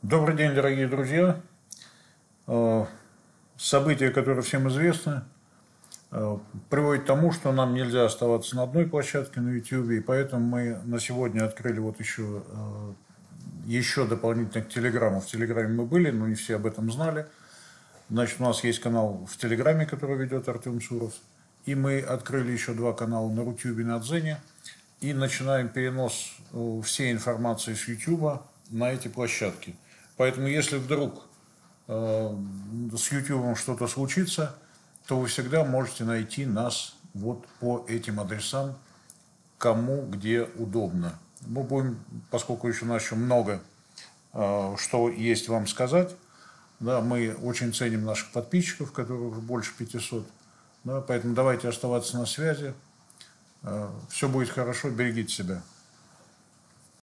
Добрый день, дорогие друзья. События, которые всем известны, приводят к тому, что нам нельзя оставаться на одной площадке на YouTube, и поэтому мы на сегодня открыли вот еще дополнительно к Телеграму. В Телеграме мы были, но не все об этом знали. Значит, у нас есть канал в Телеграме, который ведет Артем Суров, и мы открыли еще два канала на Рутюбе и на Дзене, и начинаем перенос всей информации с YouTube на эти площадки. Поэтому, если вдруг с YouTube что-то случится, то вы всегда можете найти нас вот по этим адресам, кому где удобно. Мы будем, поскольку еще у нас еще много что есть вам сказать, да, мы очень ценим наших подписчиков, которых больше 500, да, поэтому давайте оставаться на связи. Все будет хорошо, берегите себя.